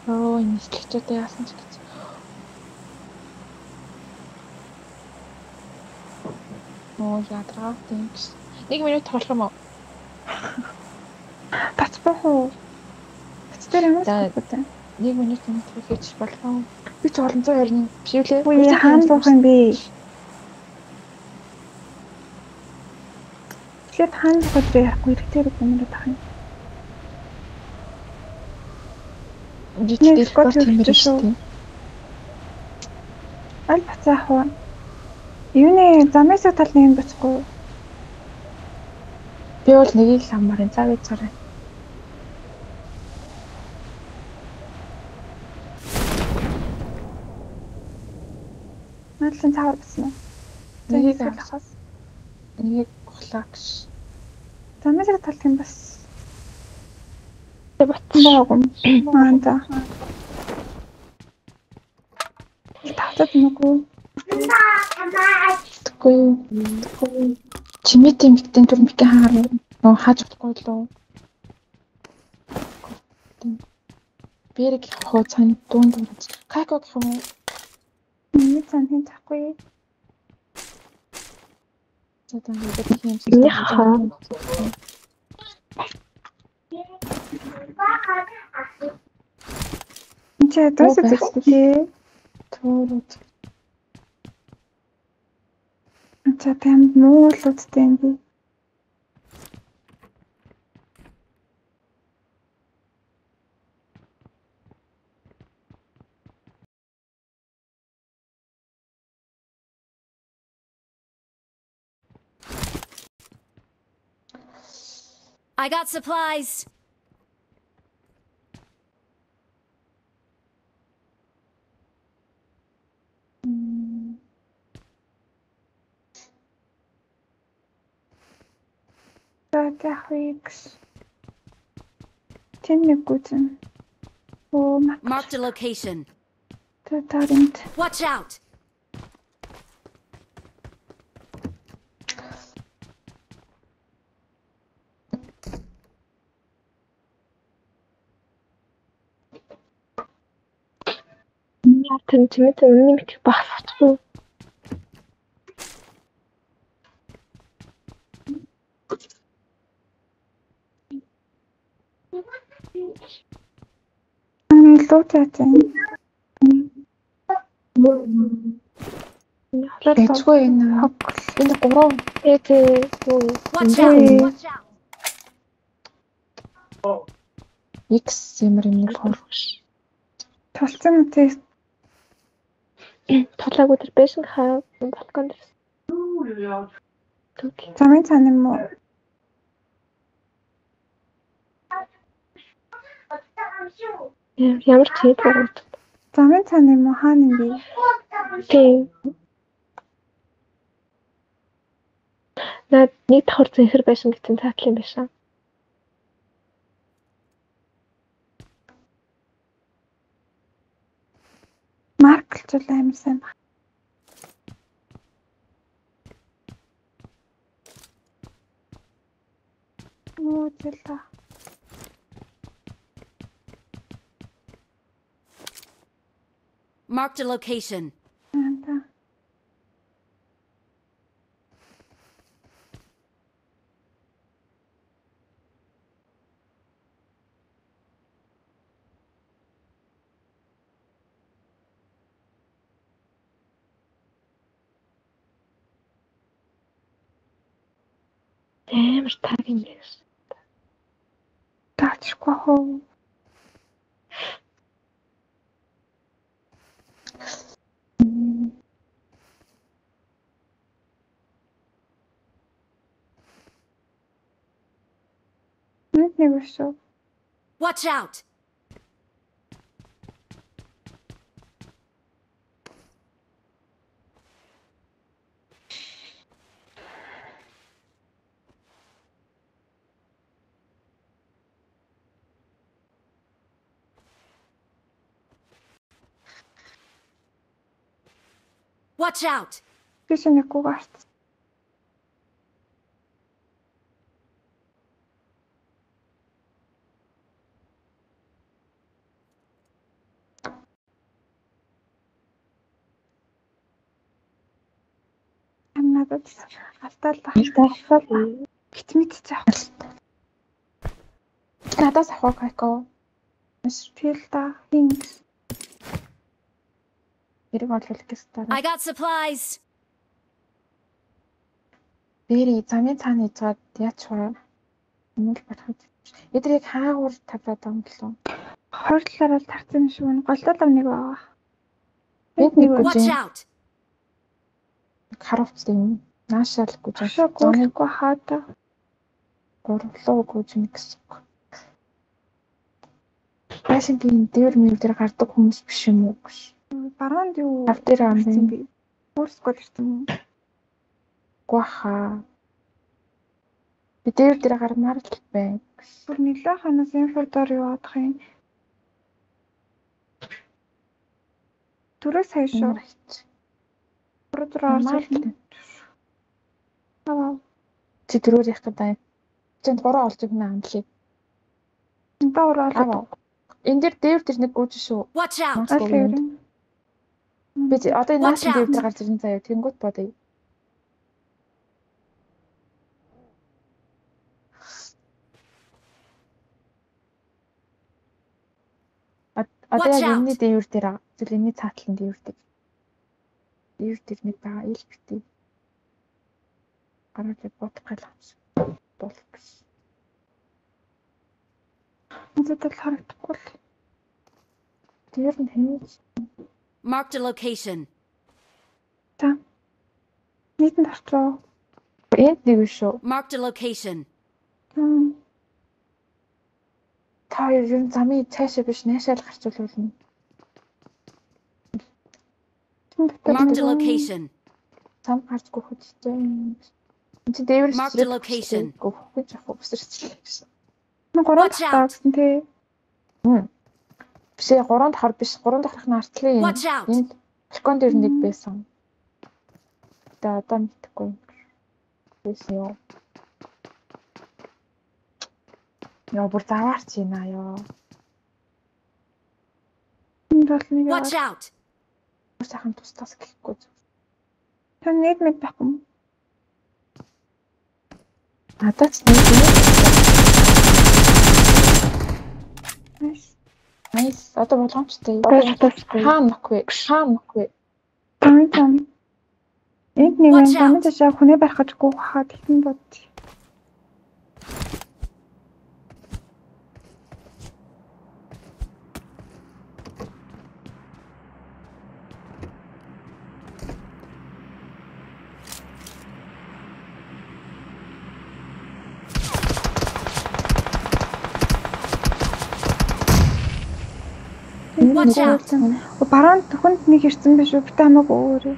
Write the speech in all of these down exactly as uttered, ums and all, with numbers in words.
Оо энэ нислэгчүүдээ яасан ч гэж. Оо ядраа тэнкс. Нэг минут тоглох юм уу? Бацбах уу? Бац дээр ямар За скоптой? нэг минут нэг хийж болов. Би ч олон зуун ярина. Бишүүлээ. Үе хаана буух юм бэ? Тэгэхээр хаана буух вэ ярихгүй хэрэгтэй юмруу тах юм. Жижиг дэрх бол тийм биш шүү. Аль бацаах уу? Юуны замээс талны юм бацхгүй. Би бол нэгийг л аммаар цаа гэж царай. Надлын цаавар бацна. Нэгийг авахаас нэгийг ухлаа гэж. Замээс талх юм бас. Тэ батлаагүй. Маанда. Тавтад нүгүү. Тэгэхгүй. Чимээ тэмдэгтэн түр микэ хаар нөө хааж болохгүй лөө. Бэрэг хоо цааны дуун дуурайч. Како гэх юм уу? Миний цааны хин тахгүй. За та хэвээр тийм юм хаа. Чи дэс үзчихлээ. Төөрөд. Ача тэм муулуудтай юм би. I got supplies. Graphics. Ten guten. Oh, Marked a location. Torrent. Watch out. Тэн чимээ үнэн их багсахгүй. Луутаатай. Яцгүй энэ. Энэ гурав. Ээ тий. Watch out. X ямар юм нэг хурш. Толцсон үү тий. Толаагүй тэр байсан хаа балкон дээр. Замын цаана юм уу? Ямар ч юм уу? Замын цаана юм уу? Хаана юм бэ? Тий. Наад нэг давхар зэнхэр байсан гэсэн цаатлын юм байсан. Марклчул амар сайн баг. Оо зэлээ. Marked a location. Анда. Амар таг юм биш. Таачихгүй хөө. Нэг нэг шүү. Watch out. Watch out. Биш нэггүй гарт. надад алтаал тахтаал битмит заах. Надаас авах хайко. Тэгэл та хин Хэрэг орлуулах гэсэн. I got supplies. Бэри замын цаана ицгээд яач вэ? Өмнө л батхад. Эдрийг хаагуур тавраад байгаа юм болов. хоёр талаараа л тарцсан шүү. Голдол ам нэг байгаа. Энд нэг Watch үгүй. out. Харавцтай юм. Наашаалгүй жаа. Шоо гүйлэхгүй хаата. Гурлуу гүйж нэг гэсэн. Байшингийн дээр мөр дээр гардаг хүмүүс биш юм уу гэж. Баруунд юу Тав дээр ам ирсэн би. би. Өөрсгөл ирсэн юм. Гуаха. Би дээр дээр гармаар л байна. Бүр нэлээ ханаас инфордор яваадах юм. Түрээс хаяа шүү. Бүрдэр орсон. Аа. Чи дөрөөр явах гэдэг. Чинд гурав олж өгнө амлыг. Доор олоо. Энд дээр дээр тэр нэг гүйж шүү. Watch out. Би одоо энэ нааш дээр дээр гарч ирэн заяа. Тэнгүүт бодъё. Одоо яг энэний дээвэр дээр зөв энэний цаатлын дээвэр дээр. Дээвэр дээр нэг байгаа ил битээ. Гараад бодох гал авсан. Бол гэсэн. Үнэхээр харагдахгүй л. Тэр нь хэнийч. Marked a location. За. Нийтэнд орчоо. Энд нэг шүү. Marked a location. Хм. Та ер нь замын цаашаа биш наашаа л гарч үлүүлнэ. Marked a location. Зам гарч гөхөж чинь. Энд чинь дээвэр Marked a location. гөхөж авах өсөрчлээ гэсэн. Нэг гурав Watch out. таасан тий. Хм. Бишээ гурван дахар биш гурван дахрын артлын Watch out. энд балкон дээр нэг байсан. Тэ одоо мэдхгүй. Байсан ёо. Яа бүр заваарч ийна ёо. Энд бол нэг Watch out. Сайхан тустаас гэхгүй. Тань нэг мэд байхгүй. Надад ч нэг юм. Nice. Nice. Одоо болгоомжтой. Хаан нөхгүй. Хаан нөхгүй. Тань тань. Энд нэг Watch юм out. ташаа хүнээ барих гэж гуйхаад ихэн бод. Watch out. Баруун төхөнд нэг ирсэн биш үү? Бит хамаагүй өөрөө.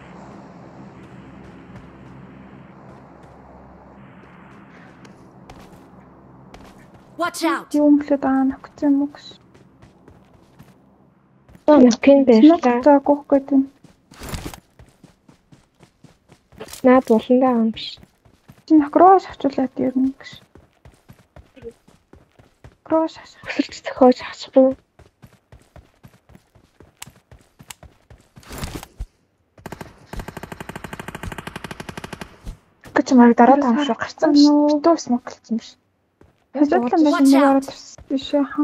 Watch out. Юу мөлөд аа нөхцөө юм уу гэж. Нөхөн байрлаа. Нөхцөө гуйх гэдэг. Наад болондоо юм биш. Чи нөхрөө шахчуулаад ирнэ гэж. Нөхрөө шах. Өсөрч зөхөөж хасахгүй. Гэж марг дараа таам шүү гарцсан биш. Дөө смоклцсан биш. Хэзээ л Watch out. биш хаа.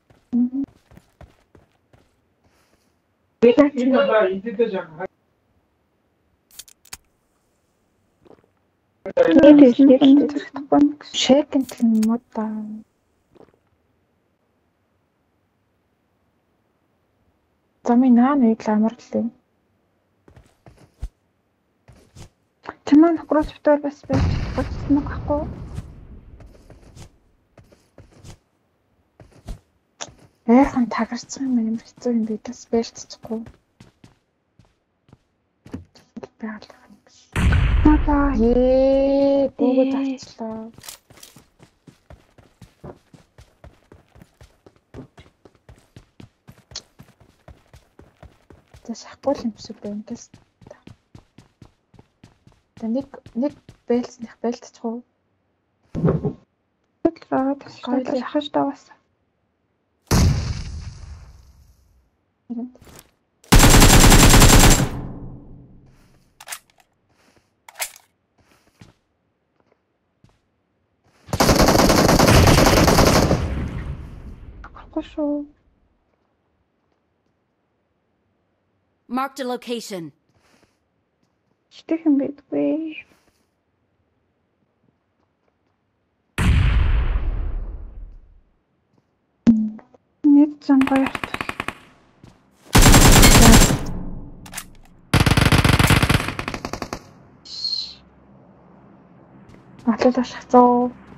Шэкэнт юм уу та. Замын наа нэг ламарлаа. Чамаа нөхрөө зөвтөр бас байж чадахгүй байхгүй. Яахан тагарцсан юм юм хэцүү юм би бас бэлтчихгүй. Баалах юм. Баа. Ээ, богоо зарчлаа. Тэ шахгүй юм шиг байна гэс. Тэ нэг нэг бэлцних бэлтчихгүй. Тэглээ тэглээ шахаж даваас. шүү. Marked a location. Шитгэн байдгүй. Нэг зам гоё артвал. Атлал ашигцоо.